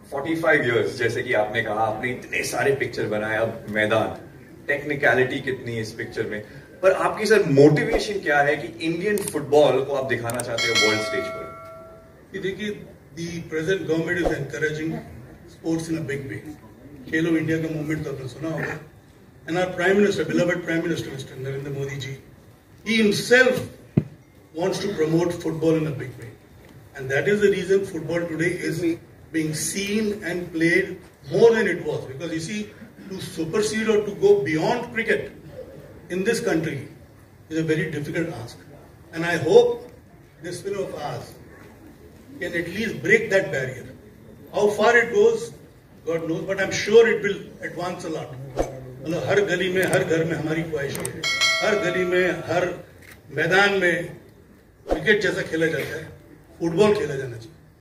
45 years, जैसे कि आपने कहा, आपने इतने सारे पिक्चर बनाए, अब मैदान, टेक्निकलिटी कितनी है इस पिक्चर में, पर आपकी सर मोटिवेशन क्या है कि इंडियन फुटबॉल को आप दिखाना चाहते हो वर्ल्ड स्टेज पर? देखिए, the present government is encouraging sports in a big way. Khelo India का मूवमेंट तो आपने सुना होगा. And our prime minister, beloved prime minister mister Narendra Modi ji, he himself wants to promote football in a big way, and that is the reason football today is being seen and played more than it was. Because you see, to supersede or to go beyond cricket in this country is a very difficult ask, and I hope this film of ours can at least break that barrier. How far it goes, God knows, but I'm sure it will advance a lot. मतलब हर गली में, हर घर में हमारी ख्वाहिश है, हर गली में, हर मैदान में क्रिकेट जैसा खेला जाता है, फुटबॉल खेला जाना चाहिए.